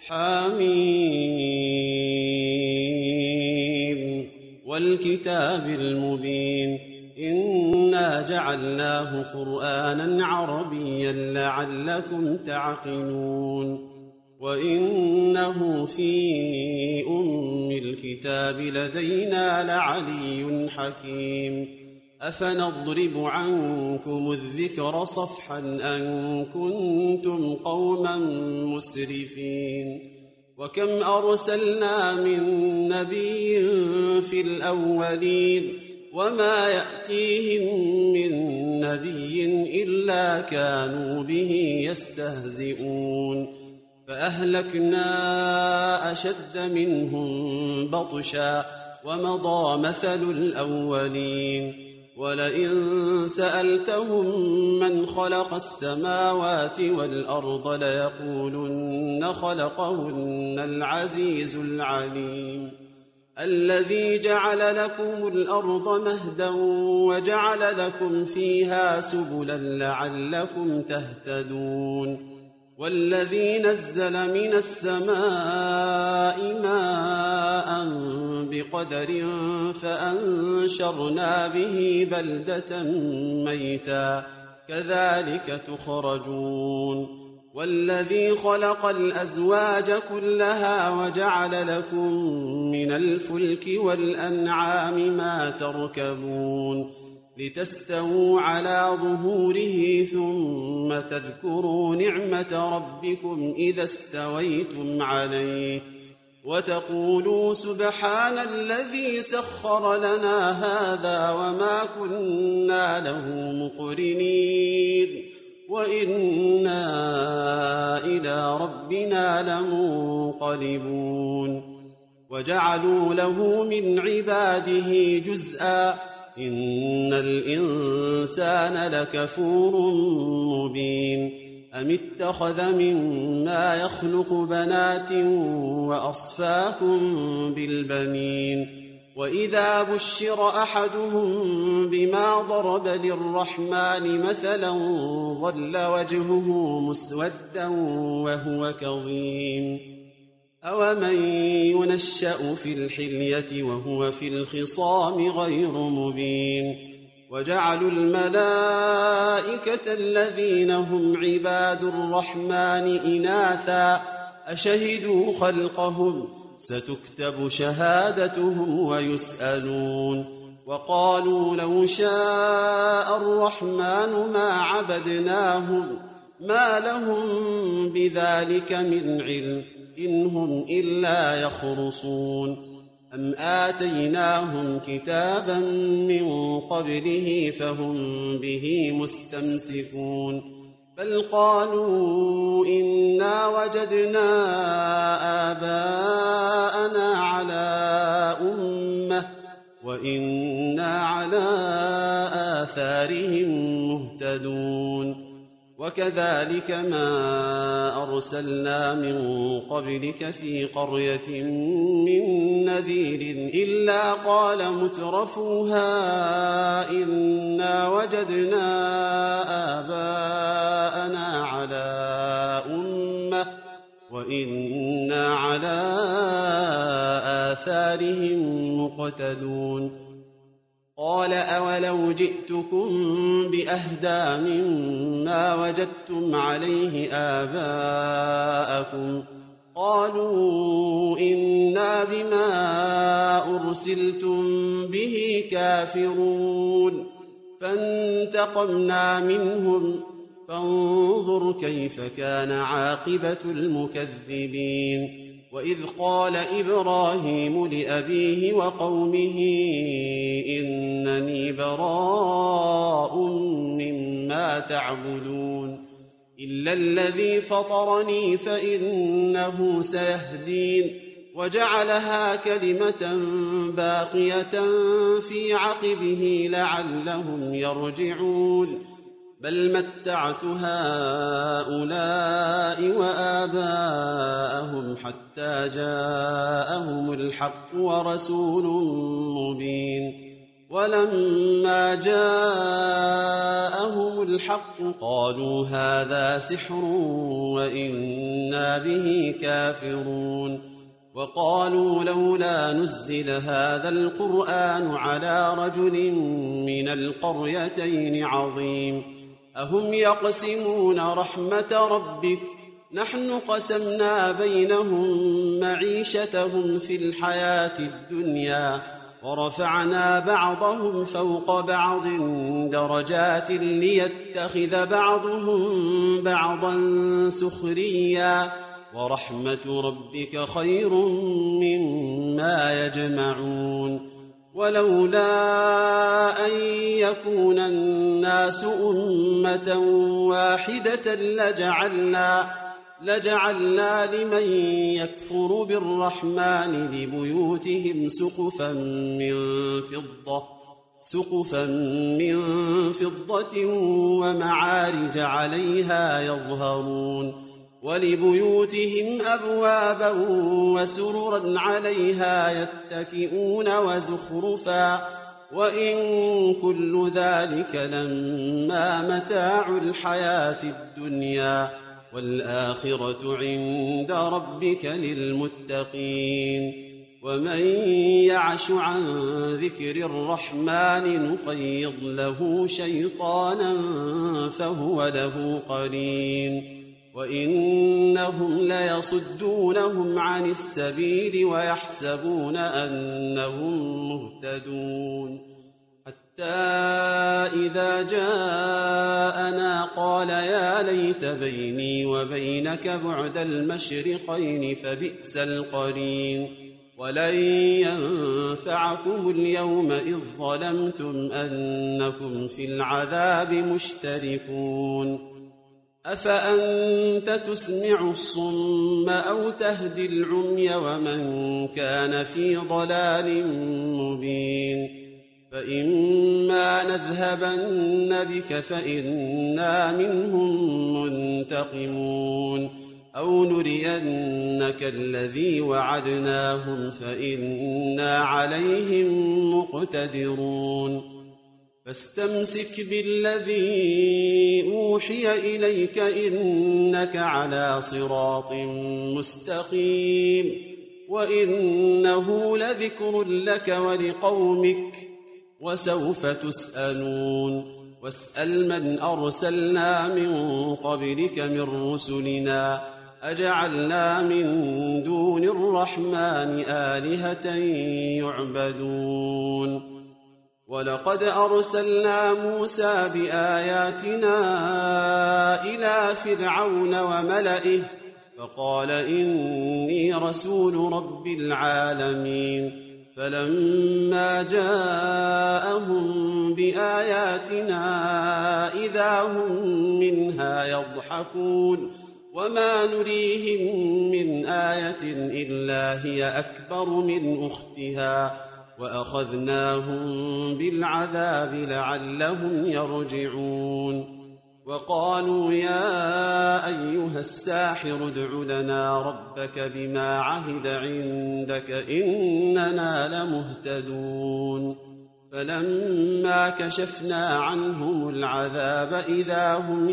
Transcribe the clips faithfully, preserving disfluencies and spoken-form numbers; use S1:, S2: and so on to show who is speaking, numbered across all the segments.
S1: حميم والكتاب المبين إنا جعلناه قرآنا عربيا لعلكم تعقلون وإنه في أم الكتاب لدينا لعلي حكيم أفنضرب عنكم الذكر صفحا أن كنتم قوما مسرفين وكم أرسلنا من نبي في الأولين وما يأتيهم من نبي إلا كانوا به يستهزئون فأهلكنا أشد منهم بطشا ومضى مثل الأولين ولئن سألتهم من خلق السماوات والأرض ليقولن خلقهن العزيز العليم الذي جعل لكم الأرض مهدا وجعل لكم فيها سبلا لعلكم تهتدون والذي نزل من السماء ماء بقدر فأنشرنا به بلدة ميتا كذلك تخرجون والذي خلق الأزواج كلها وجعل لكم من الفلك والأنعام ما تركبون لتستووا على ظهوره ثم تذكروا نعمة ربكم إذا استويتم عليه وتقولوا سبحان الذي سخر لنا هذا وما كنا له مقرنين وإنا إلى ربنا لمنقلبون وجعلوا له من عباده جزءا إن الإنسان لكفور مبين أم اتخذ مما يخلق بنات وأصفاكم بالبنين وإذا بشر أحدهم بما ضرب للرحمن مثلا ظل وجهه مسودا وهو كظيم أومن ينشأ في الحلية وهو في الخصام غير مبين وجعلوا الملائكة الذين هم عباد الرحمن إناثا أشهدوا خلقهم ستكتب شهادتهم ويسألون وقالوا لو شاء الرحمن ما عبدناهم ما لهم بذلك من علم إن هم إلا يخرصون أم آتيناهم كتابا من قبله فهم به مستمسكون بل قالوا إنا وجدنا آباءنا على أمة وإنا على آثارهم مهتدون وكذلك ما أرسلنا من قبلك في قرية من نذير إلا قال مترفوها إنا وجدنا آباءنا على أمة وإنا على آثارهم مقتدون قال أولو جئتكم بأهدى مما وجدتم عليه آباءكم قالوا إنا بما أرسلتم به كافرون فانتقمنا منهم فانظر كيف كان عاقبة المكذبين وإذ قال إبراهيم لأبيه وقومه إنني براء مما تعبدون إلا الذي فطرني فإنه سيهدين وجعلها كلمة باقية في عقبه لعلهم يرجعون بل متعت هؤلاء وآباءهم حتى جاءهم الحق ورسول مبين ولما جاءهم الحق قالوا هذا سحر وإنا به كافرون وقالوا لولا نزل هذا القرآن على رجل من القريتين عظيم أهم يقسمون رحمة ربك نحن قسمنا بينهم معيشتهم في الحياة الدنيا ورفعنا بعضهم فوق بعض درجات ليتخذ بعضهم بعضا سخريا ورحمة ربك خير مما يجمعون ولولا أن يكون الناس أمة واحدة لجعلنا لجعلنا لمن يكفر بالرحمن لبيوتهم سقفا من فضة سقفا من فضة ومعارج عليها يظهرون ولبيوتهم أبوابا وسررا عليها يتكئون وزخرفا وإن كل ذلك لما متاع الحياة الدنيا والآخرة عند ربك للمتقين ومن يعش عن ذكر الرحمن نقيض له شيطانا فهو له قرين وإنهم ليصدونهم عن السبيل ويحسبون أنهم مهتدون حتى إذا جاءنا قال يا ليت بيني وبينك بعد المشرقين فبئس القرين ولن ينفعكم اليوم إذ ظلمتم أنكم في العذاب مشتركون أفأنت تسمع الصم أو تهدي العمي ومن كان في ضلال مبين فإما نذهبن بك فإنا منهم منتقمون أو نرينك الذي وعدناهم فإنا عليهم مقتدرون فاستمسك بالذي أوحي إليك إنك على صراط مستقيم وإنه لذكر لك ولقومك وسوف تسألون واسأل من أرسلنا من قبلك من رسلنا أجعلنا من دون الرحمن آلهة يعبدون ولقد أرسلنا موسى بآياتنا إلى فرعون وملئه فقال إني رسول رب العالمين فلما جاءهم بآياتنا إذا هم منها يضحكون وما نريهم من آية إلا هي أكبر من أختها وأخذناهم بالعذاب لعلهم يرجعون وقالوا يا أيها الساحر ادع لنا ربك بما عهد عندك إننا لمهتدون فلما كشفنا عنهم العذاب إذا هم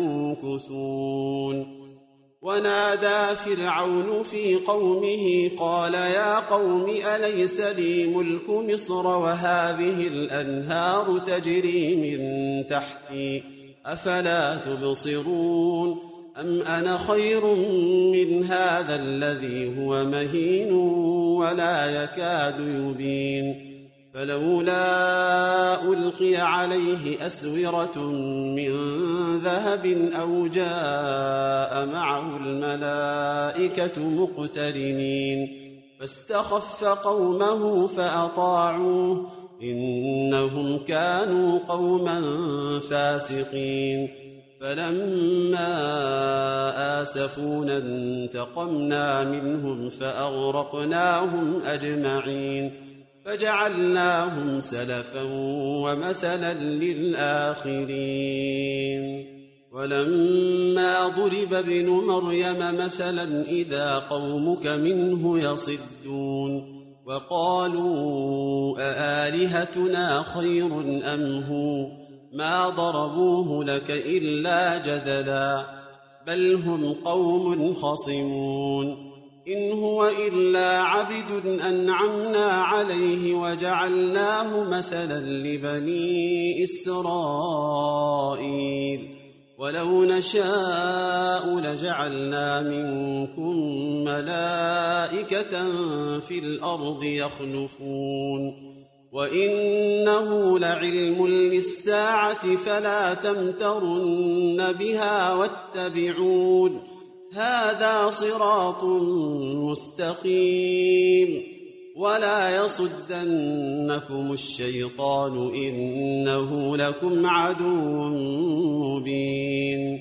S1: ينكثون ونادى فرعون في قومه قال يا قوم أليس لي ملك مصر وهذه الأنهار تجري من تحتي أفلا تبصرون أم أنا خير من هذا الذي هو مهين ولا يكاد يبين فلولا ألقي عليه أسورة من ذهب أو جاء معه الملائكة مقترنين فاستخف قومه فأطاعوه إنهم كانوا قوما فاسقين فلما آسفونا انتقمنا منهم فأغرقناهم أجمعين فجعلناهم سلفا ومثلا للآخرين ولما ضرب ابن مريم مثلا إذا قومك منه يصدون وقالوا أآلهتنا خير أم هو ما ضربوه لك إلا جدلا بل هم قوم خصمون إن هو إلا عبد أنعمنا عليه وجعلناه مثلا لبني إسرائيل ولو نشاء لجعلنا منكم ملائكة في الأرض يخلفون وإنه لعلم للساعة فلا تمترن بها واتبعون هذا صراط مستقيم ولا يصدنكم الشيطان إنه لكم عدو مبين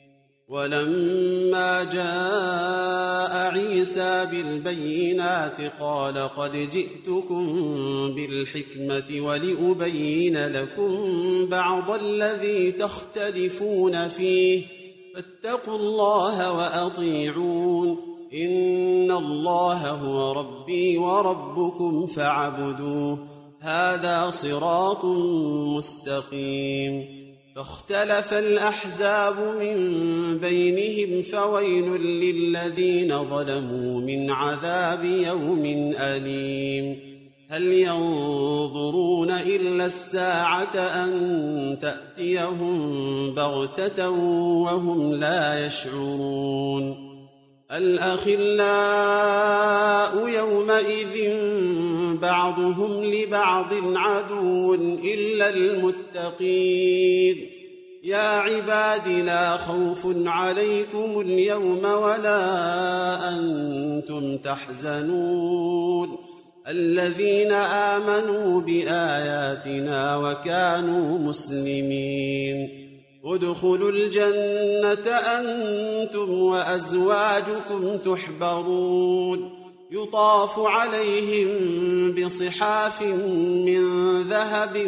S1: ولما جاء عيسى بالبينات قال قد جئتكم بالحكمة ولأبين لكم بعض الذي تختلفون فيه فاتقوا الله وأطيعون إن الله هو ربي وربكم فاعبدوه هذا صراط مستقيم فاختلف الأحزاب من بينهم فويل للذين ظلموا من عذاب يوم أليم هل ينظرون إلا الساعة أن تأتيهم بغتة وهم لا يشعرون الأخلاء يومئذ بعضهم لبعض عدو إلا المتقين يا عباد لا خوف عليكم اليوم ولا أنتم تحزنون الذين آمنوا بآياتنا وكانوا مسلمين ادخلوا الجنة أنتم وأزواجكم تحبرون يطاف عليهم بصحاف من ذهب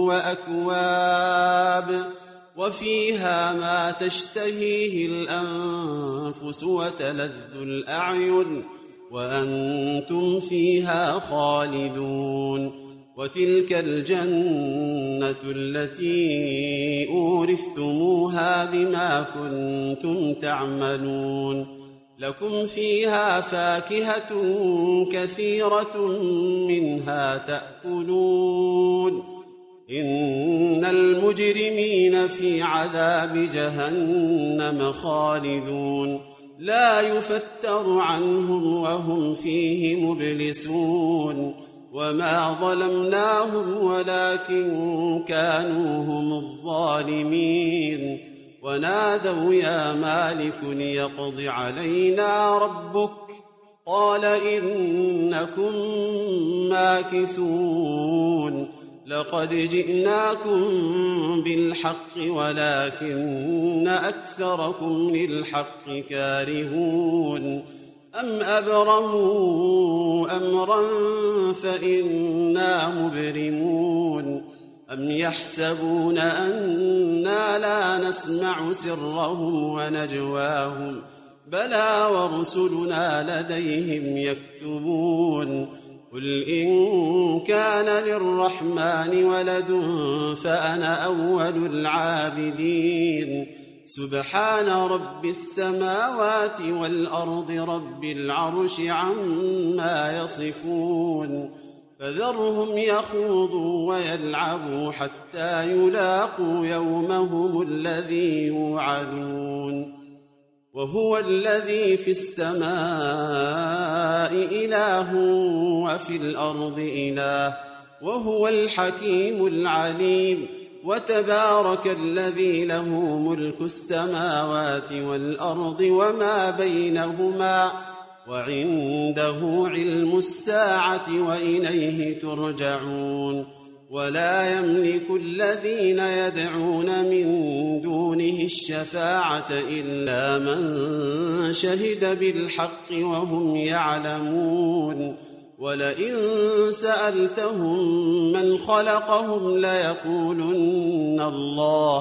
S1: وأكواب وفيها ما تشتهيه الأنفس وتلذ الأعين وأنتم فيها خالدون وتلك الجنة التي أورثتموها بما كنتم تعملون لكم فيها فاكهة كثيرة منها تأكلون إن المجرمين في عذاب جهنم خالدون لا يفتر عنهم وهم فيه مبلسون وما ظلمناهم ولكن كانوا هم الظالمين ونادوا يا مالك ليقض علينا ربك قال إنكم ماكثون لقد جئناكم بالحق ولكن أكثركم للحق كارهون أم أبرموا أمرا فإنا مبرمون أم يحسبون أنا لا نسمع سرهم ونجواهم بلى ورسلنا لديهم يكتبون قل إن كان للرحمن ولد فأنا أول العابدين سبحان رب السماوات والأرض رب العرش عما يصفون فذرهم يخوضوا ويلعبوا حتى يلاقوا يومهم الذي يوعدون وهو الذي في السماء إله وفي الأرض إله وهو الحكيم العليم وتبارك الذي له ملك السماوات والأرض وما بينهما وعنده علم الساعة وإليه ترجعون ولا يملك الذين يدعون من دونه الشفاعة إلا من شهد بالحق وهم يعلمون ولئن سألتهم من خلقهم ليقولن الله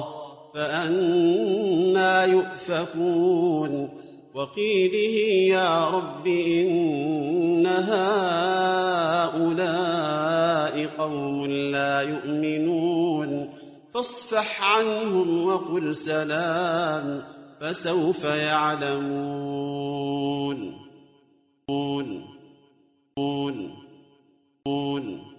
S1: فأنى يؤفكون وقيله يا رب إن هؤلاء قوم لا يؤمنون فاصفح عنهم وقل سلام فسوف يعلمون.